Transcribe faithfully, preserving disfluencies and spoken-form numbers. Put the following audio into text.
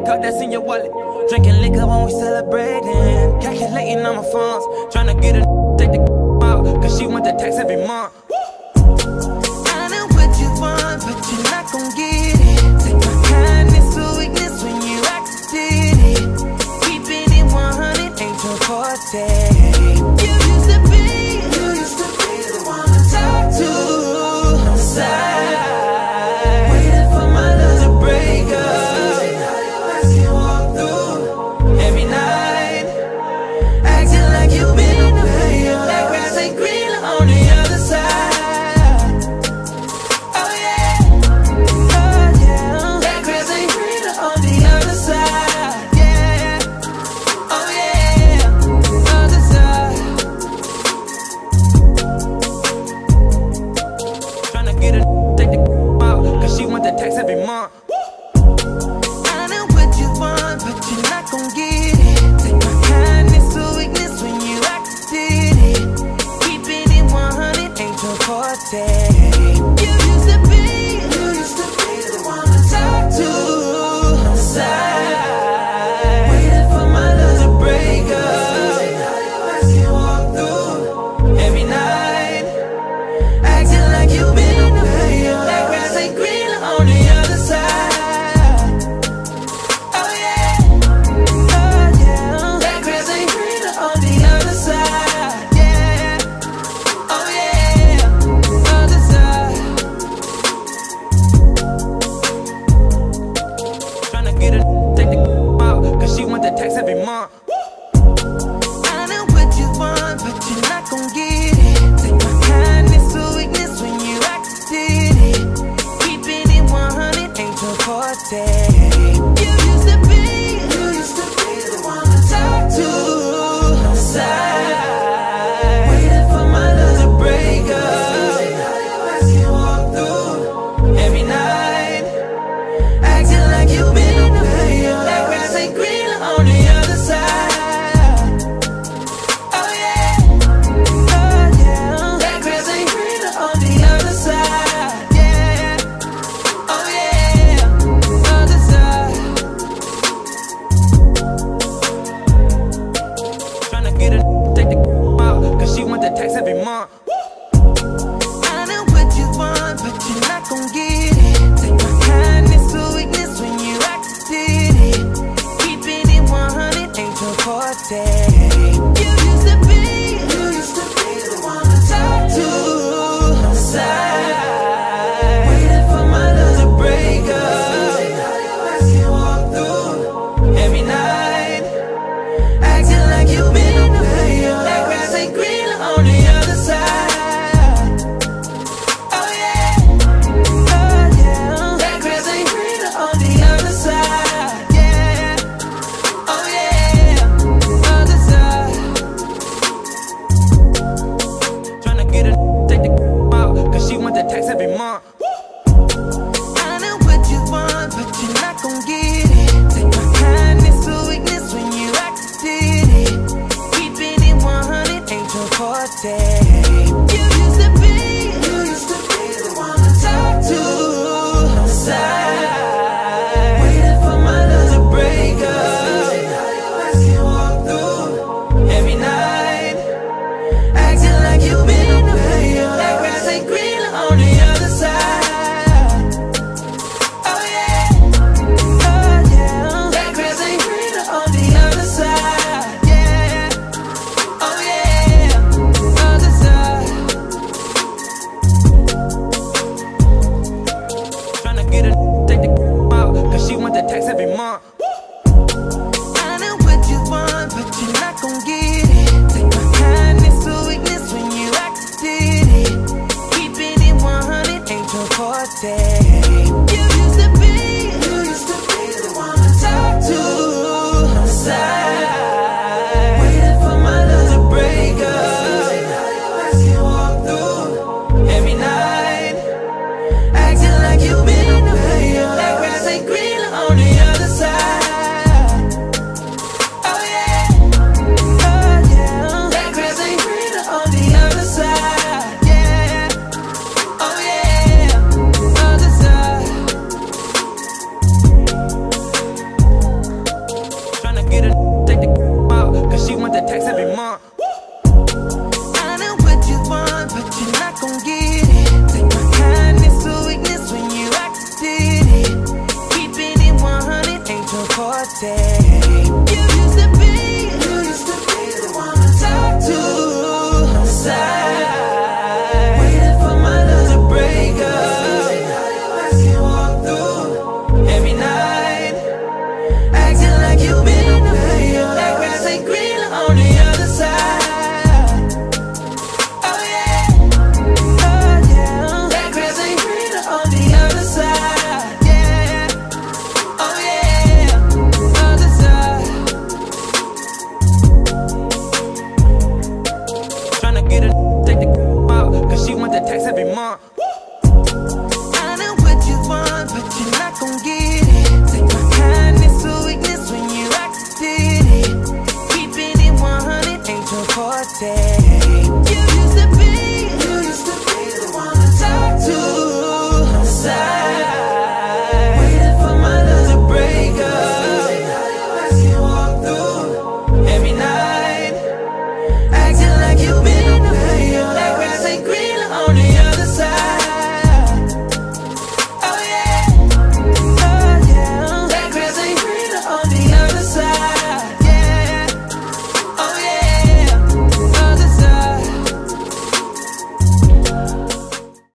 cup that's in your wallet. Drinking liquor when we celebrating. Calculating on my funds. Tryna get a take the out, cause she want the tax every month. I know what you want, but you're not gon' get it. Take my kindness for weakness when you act it. Keeping it one hundred ain't your forte. You used to be, you used to be the one to talk to. No side, waiting for my love to break up. Acting like you've been away, that grass ain't green on the other side. like you been